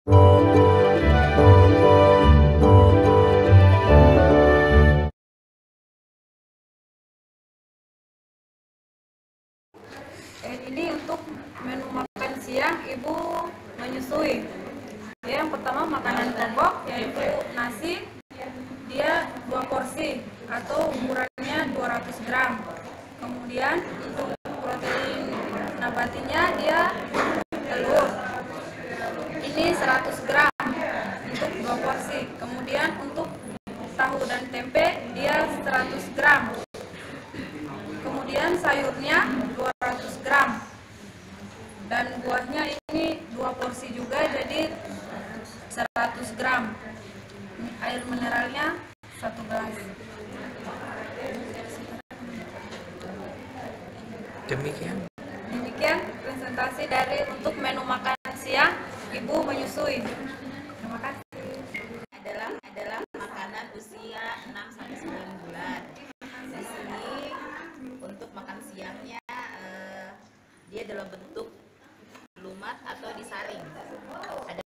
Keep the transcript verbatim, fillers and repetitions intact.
Eh, ini untuk menu makan siang ibu menyusui. Ya, yang pertama makanan pokok yaitu nasi, dia dua porsi atau ukurannya dua ratus gram. Kemudian untuk protein nabatinya dia telur, ini seratus gram untuk dua porsi. Kemudian untuk tahu dan tempe dia seratus gram. Kemudian sayurnya dua ratus gram. Dan buahnya ini dua porsi juga, jadi seratus gram. Air mineralnya satu gelas. Demikian. Demikian presentasi dari untuk menu makan siang ibu menyusui. Terima kasih. Adalah adalah makanan usia enam sampai sembilan bulan. Di sini untuk makan siangnya eh, dia dalam bentuk lumat atau disaring. Ada